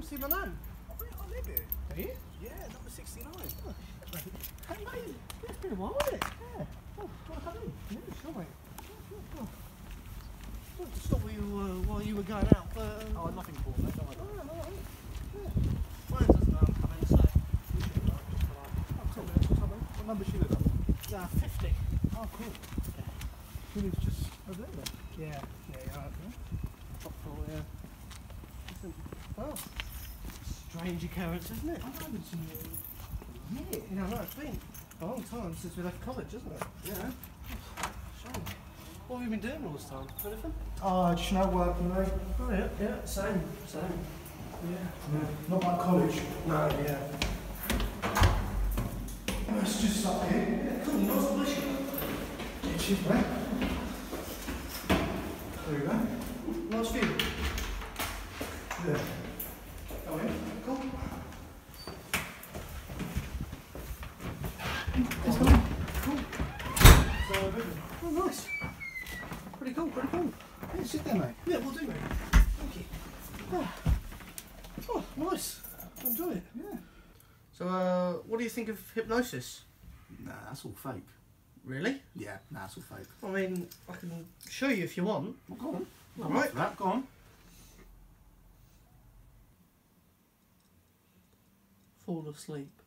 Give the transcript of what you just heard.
come see my nan. I live here. Do you? Yeah, number 69. Oh, hey, mate. It's been a while, hasn't it? Yeah. Oh, do you want to come in? Yeah, sure, mate. Oh. I wanted to stop you while you were going out, but... Oh, nothing important, mate. Don't worry. Oh, all right. Yeah. Mine doesn't come in, so... You should go just for like 10 minutes or something. What number should it have? 50. Oh, cool. Yeah. He lives just over there then. Yeah, right. Top floor, yeah. Listen, oh, strange occurrence, isn't it? I haven't seen you in a year. You know, it's been a long time since we left college, isn't it? Yeah. Shame. What have you been doing all this time? Anything? Oh, just no working, mate. Oh, yeah, same. Yeah. Not like college. No, yeah. Let's just up here. Yeah, cool, nice to bless you. Yeah, cheers, mate. There you go. Nice view. Yeah. Oh, yeah, cool. Let's go. Cool. Oh, nice. Pretty cool. Yeah, sit there, mate. Yeah, we'll do, mate. Thank you. Oh, nice. Enjoy it. Yeah. So, what do you think of hypnosis? Nah, that's all fake. Really? Yeah, nah, that's all fake. I mean, I can show you if you want. Well, go on. All I'm right. up for that. Go on. Fall asleep.